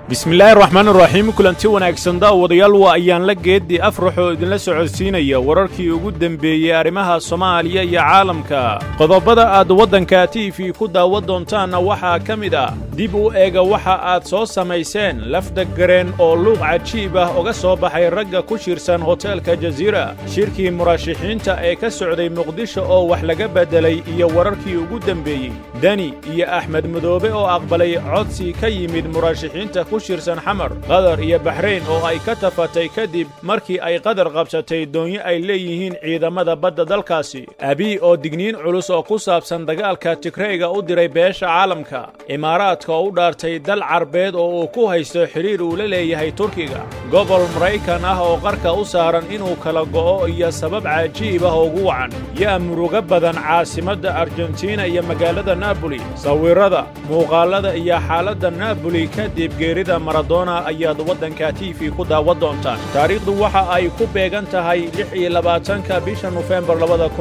bismillaahi raxmaani raxiim kulanti wanaagsan daawadayaal waa ayaan la geeddi afraxoo idinla socodsiinaya wararkii ugu dembeeyey arrimaha Soomaaliya iyo caalamka qodobada aad waddanka TV ku daawan doontaanna waxaa ka mid ah dib u eega waxa aad soo samayseen lafda gareen oo luuq cajiib ah uga soo baxay ragga ku shirsan hoteelka Jazeera shirkii murashaxiinta ee ka socday Muqdisho oo wax laga bedelay iyo wararkii ugu dembeeyey Dani iyo Axmed Madoobe oo aqbalay codsi ka yimid murashaxiinta ku shirsan xamar qadar iyo Bahrain oo ay ka tafatay kadib markii ay qadar qabsatay doonyo ay leeyihiin ciidamada badda dalkaasi abi oo digniin culus oo ku saabsan dagaalka Tigreega u diray beesha caalamka imaaraadka oo u dhaartay dal carbeed oo uu ku haysto xiriir uu la leeyahay Turkiga gobol Mareykan ah oo qarka u saaran inuu kala go'o iyo sabab cajiib ah ugu wacan yaa muruga badan caasimadda Argentina iyo magaalada Napoli sawirada muuqaalada iyo xaaladda Napoli kadib geerida Maradona ayaad waddanka TV ku daawan doontaan taariikhdu waxa ay ku beegan tahay 26 bisha November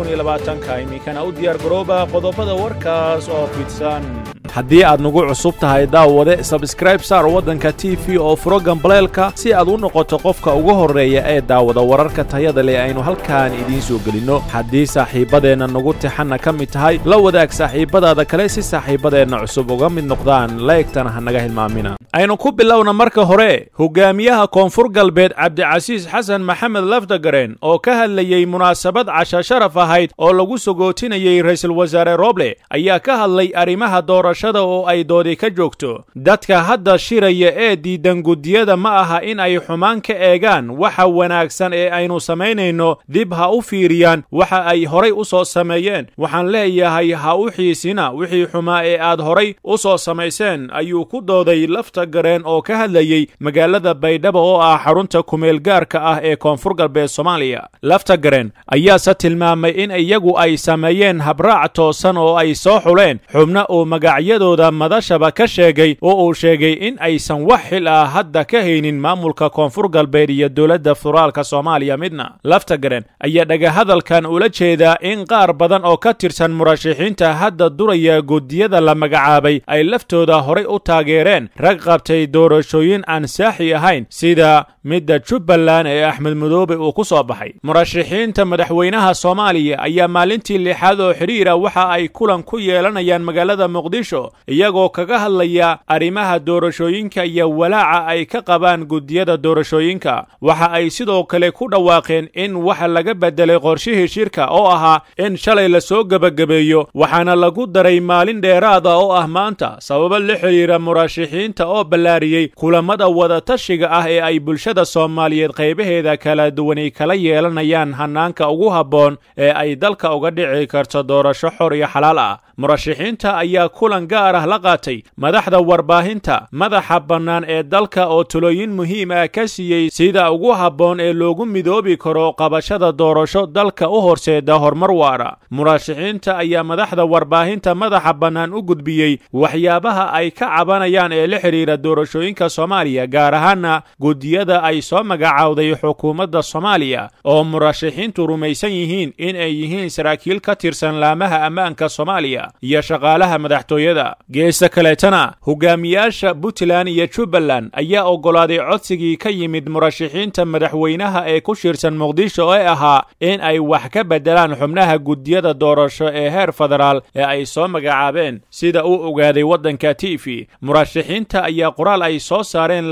2020 imikana u diyaar garooba qodobada warkaas oo fidsan haddii aad nagu cusub tahay daawade subscribe saar waddanka TV oo furo gambaleelka si aad u noqoto qofka ugu horeeya ee daawada wararka tayada leh aynu halkaan idiin soo gelino haddii saaxiibadeena nagu tixana ka mid tahay la wadaag saaxiibadaada kale si saaxiibadeena cusub uga mid noqdaan like-tana ha naga hilmaamina aynu ku bilowna marka hore hogaamiyaha koonfur galbeed Cabdicasiis Xasan Maxamed Lafdagareen oo ka hadlayay munaasabad casho sharaf ahayd oo lagu sogootinayay ra'iisul wasaare Roble ayaa ka hadlay arrimaha doorashada oo ay doodi ka joogto dadka hadda shiraya ee diidan gudiyada ma aha in ay xumaan ka eegaan waxa wanaagsan ee aynu samaynayno dib ha u fiiriyaan waxa ay horay u soo sameeyeen waxaan leeyahay ha u xiisina wixii xumaa ee aad horay u soo samayseen ayuu ku dooday Lafdagareen oo ka hadlayay magaalada Baydhabo oo ah xarunta kumeel gaarka ah ee koonfur galbeed Soomaaliya Lafdagareen ayaa tilmaamay in iyagu ay sameeyeen habraac toosan oo ay soo xuleen xubna oo magacyadooda madashaba ka sheegay oo uu sheegay in aysan wax xil ah hadda ka haynin maamulka koonfur galbeed iyo dawladda federaalka Soomaaliya midna Lafdagareen ayaa dhaga hadalkan ula jeeda in qaar badan oo ka tirsan murashaxiinta hadda duraya gudiyada la magacaabay ay laftooda horay u taageereen rag qabtay doorashooyin aan saaxi ahayn sida midda Jubbaland ee Axmed Madoobe uu ku soo baxay murashaxiinta madaxweynaha Soomaaliya ayaa maalintii lixaad oo xiriira waxa ay kulan ku yeelanayaan magaalada Muqdisho iyagoo kaga hadlaya arrimaha doorashooyinka iyo walaaca ay ka qabaan gudiyada doorashooyinka waxa ay sidoo kale ku dhawaaqeen in waxa laga bedelay qorshihii shirka oo ahaa in shalay la soo gabagabeeyo waxaana lagu daray maalin dheeraad ah oo ah maanta sababo la xiriira murashaxiinta oo ballaariyay kulamada wada tashiga ah ee ay bulshada Soomaaliyeed qaybaheeda kala duwan ay kala yeelanayaan hanaanka ugu habboon ee ay dalka uga dhici karto doorasho xor iyo xalaal ah murashaxiinta ayaa kulan gaar ah la qaatay madaxda warbaahinta madaxa bannaan ee dalka oo talooyin muhiim ah ka siiyay sida ugu habboon ee loogu midoobi karo qabashada doorasho dalka u horseeda horumar waara murashaxiinta ayaa madaxda warbaahinta madaxa bannaan u gudbiyay waxyaabaha ay ka cabanayaan ee la xiriira doorashooyinka Soomaaliya gaar ahaan gudiyada ay soo magacaawday xukuumadda Soomaaliya oo murashaxiintu rumaysan yihiin in ay yihiin saraakiil ka tirsan laamaha ammaanka Soomaaliya iyo shaqaalaha madaxtooyada geesta kaleetana hogaamiyaasha Puntland iyo Jubbaland ayaa ogolaaday codsigii ka yimid murashaxiinta madaxweynaha ee ku shirsan Muqdisho ee ahaa in ay wax ka bedelaan xubnaha gudiyada doorasho ee heer federaal ee ay soo magacaabeen sida uu ogaaday waddanka TV murashaxiinta ayaa qoraal ay soo saareen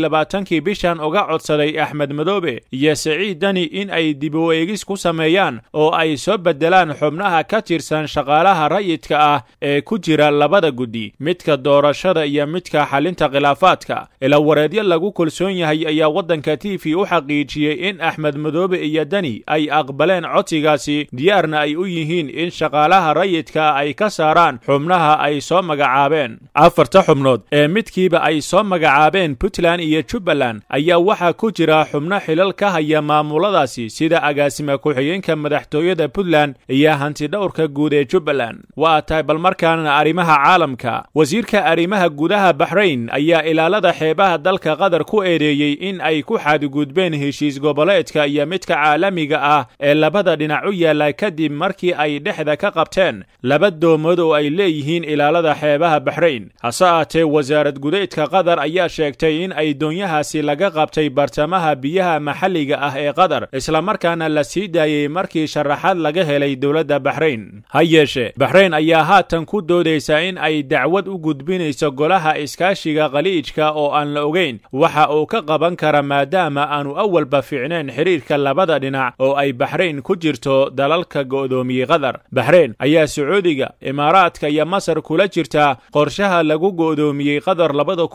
22 bishan uga codsaday Axmed Madoobe iyo Saciid Dani in ay dib u eegis ku sameeyaan oo ay soo bedelaan xubnaha ka tirsan shaqaalaha rayidka ah ee ku jira labada gudi midka doorashada iyo midka xalinta khilaafaadka ila wareedyo lagu kalsoon yahay ayaa waddanka TV u xaqiijiyay in Axmed Madoobe iyo Dani ay aqbaleen codsigaasi diyaarna ay u yihiin in shaqaalaha rayidka ay ka saaraan xubnaha ay soo magacaabeen afarta xubnood ee midkiiba ay soo magacaabeen Puntland iyo Jubbaland ayaa waxa ku jira xubno xilal ka haya maamuladaasi sida agaasima ku-xigeenka madaxtooyada Puntland iyo hanti dhawrka guud ee Jubbaland waa tahay bal markaana arrimaha caalamka wasiirka arrimaha gudaha Bahrain ayaa ilaalada xeebaha dalka Qatar ku eedeeyay in ay ku xadgudbeen heshiis goboleedka iyo midka caalamiga ah ee labada dhinac u yaala kadib markii ay dhexda ka qabteen laba doomood oo ay leeyihiin ilaalada xeebaha Bahrain hase ahaatee wasaaradda badeedka qatar ayaa sheegtay in ay doonyahaasi laga qabtay bartamaha biyaha maxalliga ah ee qatar islamarkaana la sii daayey markii sharaxaad laga helay dowladda baxrayn. ha yeeshee baxrayn ayaa haatan ku doodaysa in ay dacwad u gudbinayso golaha iskaashiga khaliijka oo aan la ogeyn waxa uu ka qaban kara maadaama aanu awalba fiicnayn xiriirka labada dhinac oo ay baxrayn ku jirto dalalka go'doomiyey qatar. baxrayn ayaa sacuudiga, imaaraadka iyo masar kula jirta qorshaha lagu go'doomiyey qatar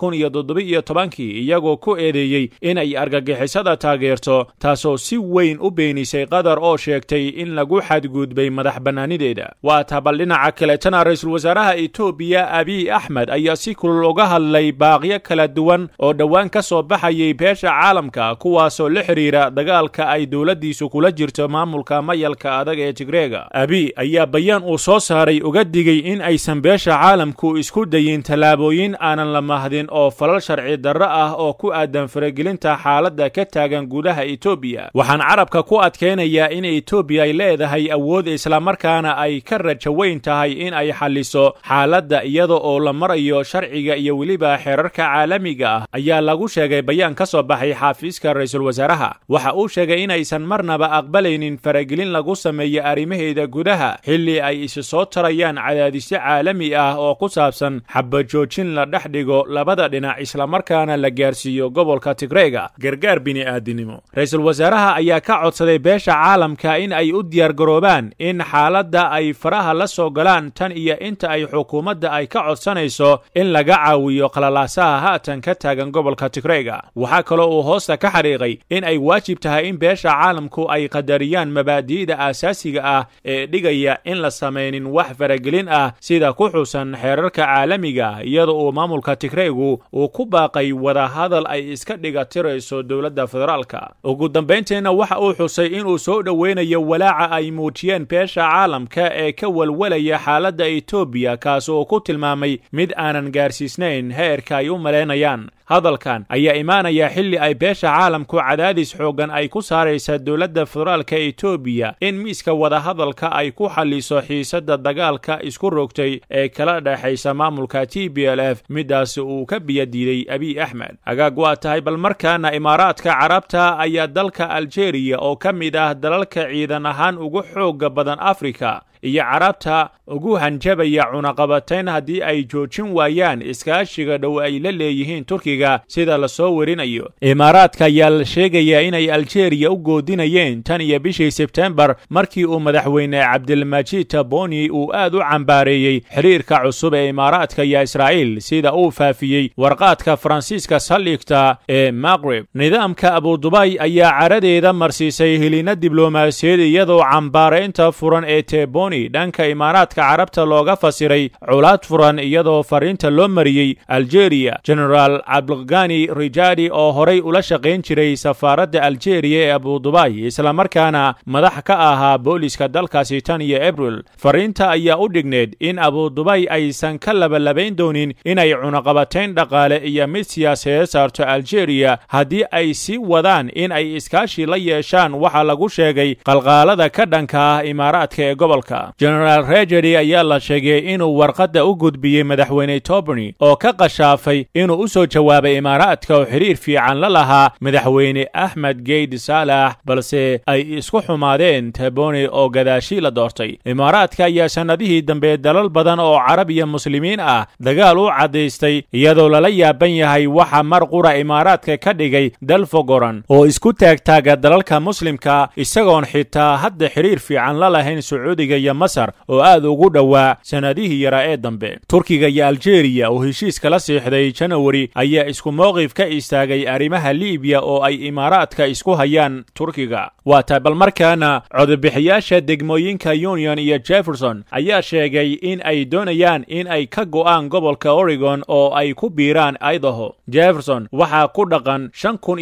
2017 iyagoo ku eedeeyey inay argagixisada taageerto, taasoo si weyn u beenisay qatar oo sheegtay in lagu xadgudbay madax bannaanideeda. waa tabal dhinaca kaletana ra-iisul wasaaraha Itoobiya Abiy Ahmed ayaa si kulul uga hadlay baaqyo kala duwan oo dhowaan ka soo baxayay beesha caalamka kuwaasoo la xiriira dagaalka ay dowladdiisu kula jirto maamulka mayalka adag ee Tigreega. Abiy ayaa bayaan uu soo saaray uga digay in aysan beesha caalamku isku dayin tallaabooyin aanan la mahdin oo falal sharci darro ah oo ku aadan faragelinta xaaladda ka taagan gudaha Itoobiya. waxaan carabka ku adkeynayaa in Itoobiya ay leedahay awood islamarkaana ay ka rajo weyn tahay in ay xalliso xaaladda iyada oo la marayo sharciga iyo weliba xeerarka caalamiga ah, ayaa lagu sheegay bayaan ka soo baxay xafiiska ra-iisul wasaaraha. waxa uu sheegay in aysan marnaba aqbalaynin faragelin lagu sameeyo arrimaheeda gudaha xilli ay isu soo tarayaan cadaadisyo caalami ah oo ku saabsan xabajoojin la dhex dhigo labada dhinac islamarkaana la gaarsiiyo gobolka Tigreega gargaar bini'aadinimo. ra-iisul wasaaraha ayaa ka codsaday beesha caalamka in ay u diyaargaroobaan in xaaladda ay faraha la soo galaan tan iyo inta ay xukuumadda ay ka codsanayso in laga caawiyo qalalaasaha haatan ka taagan gobolka Tigreega. waxaa kaloo uu hoosta ka xariiqay in ay waajib tahay in beesha caalamku ay qadariyaan mabaadi'da aasaasiga ah ee dhigaya in la samaynin wax faragelin ah sida ku xusan xeerarka caalamiga ah, iyada oo maamulka Tigreegu uu ku baaqay wada hadal ay iska dhigatirayso dowladda federaalka. ugu dambeyntiina waxa uu xusay inuu soo dhoweynayo walaaca ay muujiyeen beesha caalamka ee ka walwalaya xaaladda Itoobiya kaas oo ku tilmaamay mid aanan gaarsiisnayn heerka ay u maleynayaan. hadalkan ayaa imaanaya xilli ay beesha caalamku cadaadis xoogan ay ku saaraysa dowladda federaalka Itoobiya in miiska wada hadalka ay ku xalliso xiisadda dagaalka isku rogtay ee kala dhaxaysa maamulka TPLF midaas uu ka biyadiiday Abiy Ahmed. agaag waa tahay bal markaana imaaraadka carabta ayaa dalka Algeria oo ka mid ah dalalka ciidan ahaan ugu xooga badan Afrika iyo carabta ugu hanjabaya cunaqabatayn haddii ay joojin waayaan iskaashiga dhow ay la leeyihiin Turkiga sida la soo warinayo. imaaraadka ayaa la sheegayaa inay Algeria u goodinayeen tan iyo bishii Sebtembar markii uu madaxweyne Cabdilmajid Taboni uu aad u cambaareeyay xiriirka cusub ee imaaraadka iyo Israa'iil sida uu faafiyey warqaadka Faransiiska saldhigta ee Maghrib. nidaamka Abu Dhabi ayaa caradeeda marsiisay helina diblomaasiyad iyadoo cambaareynta furan ee Taboni dhanka imaaraadka carabta looga fasiray culaad furan iyadoo fariinta loo mariyey Algeria. General Abdelghani Rijadi oo horay ula shaqayn jiray safaaradda Algeria ee Abu Dhabi islamarkaana madax ka ahaa booliska dalkaasi tan iyo April. fariinta ayaa u dhigneed in Abu Dhabi aysan ka labalabayn doonin inay cunaqabatayn dhaqaale iyo mid siyaasadeed saarto Algeria haddii ay sii wadaan in ay iskaashi la yeeshaan waxa lagu sheegay qalqaalada ka dhanka ah imaaraadka ee gobolka. General Rijadi ayaa la sheegay inuu warqadda u gudbiyey madaxweyne Taboni oo ka qashaafay inuu u soo jawaabay imaaraadka oo xiriir fiican la lahaa madaxweyne Ahmed Gaid Salah balse ay isku xumaadeen Taboni oo gadaashi la doortay. imaaraadka ayaa sanadihii dambe dalal badan oo carab iyo muslimiin ah dagaal u cadaystay iyadoo lala yaaban yahay waxa mar qura imaaraadka ka dhigay dal fogoran oo isku taagtaaga dalalka muslimka isagoon xitaa hadda xiriir fiican la lahayn Sacuudiga iyo Masar oo aad ugu dhawaa sanadihii yara ee dambe. Turkiga iyo Algeria oo heshiis kala siixday January ayaa isku mowqif ka istaagay arrimaha Liibiya oo ay imaaraadka isku hayaan Turkiga. waa taabal markaana codbixiyaasha degmooyinka Union iyo Jefferson ayaa sheegay in ay doonayaan in ay ka go'aan gobolka Oregon oo ay ku biiraan Idaho. Jefferson waxa ku dhaqan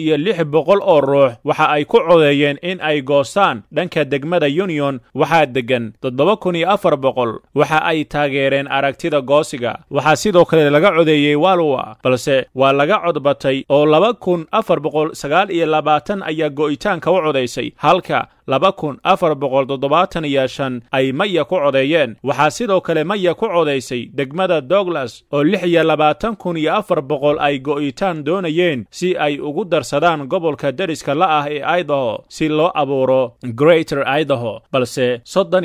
5,600 oo ruux waxa ay ku codeeyeen in ay goostaan dhanka degmada Union waxa degan 7,400 waxa ay taageereen aragtida goosiga. waxa sidoo kale laga codeeyay Walwa balse waa laga codbatay oo 2,429 ayaa go'itaanka u codeysay halka 2,475 ay maya ku codeeyeen. waxaa sidoo kale maya ku codaysay degmada Douglas oo 26,400 ay go'itaan doonayeen si ay ugu darsadaan gobolka deriska la ah ee Idaho si loo abuuro Greater Idaho, balse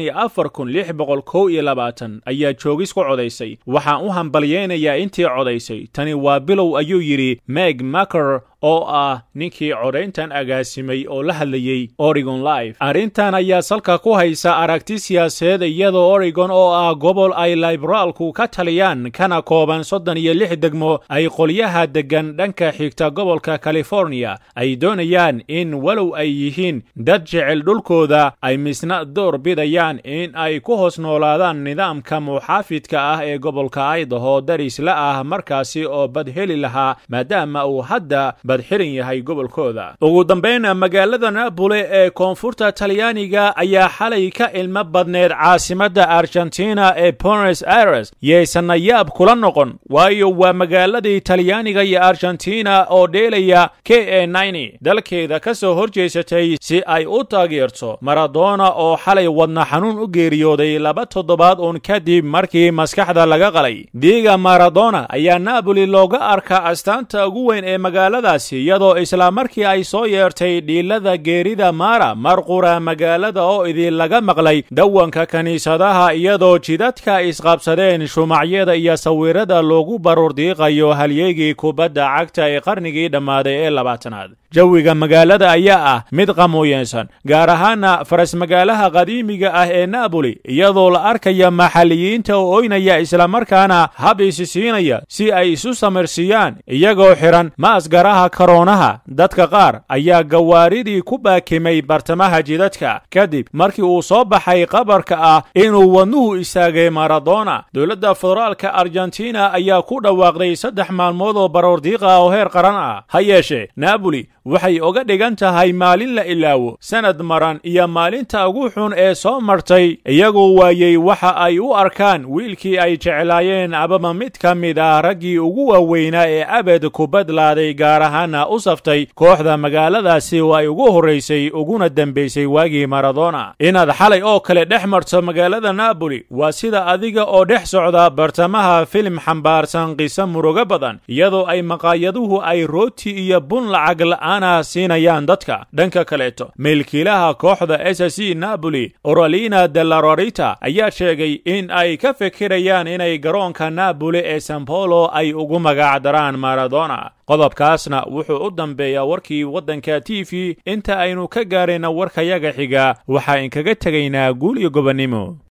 34,621 ayaa joogis ku codaysay. waxaan u hambalyeynayaa intii codaysay, tani waa bilow ayuu yidhi Meg Macker oo ah ninkii codayntan agaasimay oo la hadlayay Oregon Live. arrintan ayaa salka ku haysa aragti siyaasadeed iyadoo Oregon oo ah gobol ay liberaalku ka taliyaan kana kooban 36 degmo ay qolyaha degan dhanka xigta gobolka California ay doonayaan in walow ay yihiin dad jecel dhulkooda ay misna door bidayaan in ay ku hoos noolaadaan nidaamka muxaafidka ah ee gobolka Idaho daris la ah markaasi oo bad heli lahaa maadaama uu hadda xirin yahay gobolkooda. ugu dambeyn magaalada Napoli ee koonfurta Talyaaniga ayaa xalay ka ilmo badneed caasimadda Argentina ee Buenos Aires. yeesan yaab kula noqon waayo waa magaaladii Talyaaniga iyo Argentina oo dheelaya KA90 dalkeeda ka soo horjeesatay si ay u taageerto Maradona oo xalay wadna xanuun u geeriyooday 2 toddobaad uun kadib markii maskaxda laga qalay. diiga Maradona ayaa Napoli looga arkaa astaanta ugu weyn ee magaaladaas iyadoo isla markii ay soo yeertay dhiilada geerida Mara marqura magaalada oo idin laga maqlay dawanka kaniisadaha iyadoo jidadka isqabsadeen shumacyada iyo sawirada loogu baruur diiqayo halyeegii kubadda cagta ee qarnigii dhammaaday ee 20aad. jawiga magaalada ayaa ah mid qamoyeensan, gaar ahaana faras magaalaha qadiimiga ah ee Napoli, iyadoo la arkaya maxalliyiinta oo oynaya isla markaana hab isisiinaya si ay isu samarsiyaan iyagoo xiran maasgaraha karoonaha. dadka qaar ayaa gawaaridii ku baakimay bartamaha jidadka kadib markii uu soo baxay qabarka ah inuu wadnuhu istaagay Maradona. dowladda federaalka Argentina ayaa ku dhawaaqday 3 maalmood oo baroor diiqa oo heer qaran ah. ha yeeshee Napoli waxay oga dhigan tahay maalin la ilaawo, sanad maran iyo maalinta ugu xun ee soo martay. iyagoo waayay waxa ay u arkaan wiilkii ay jeclaayeen abama mid ka mid ah raggii ugu waaweynaa ee abad ku badlaaday, gaar ahaana u saftay kooxda magaaladaasi oo ay ugu horeysay uguna dambeysay waagii Maradona. inaad xalay oo kale dhex marto magaalada Napoli waa sida adiga oo dhex socda bartamaha filim xambaarsan qiso murugo badan, iyadoo ay maqaayaduhu ay rooti iyo bun lacag la'aan siinayaan dadka. dhanka kaleeto milkiilaha kooxda SC Napoli Oralina della Rorita ayaa sheegay in ay ka fikirayaan inay garoonka Napoli ee San Paolo ay ugu magac daraan Maradona. qodobkaasna wuxuu u dambeeyaa warkii waddanka TV. inta aynu ka gaarayna warkayaga xiga waxaa inkaga tegaynaa guul iyo gobonnimo.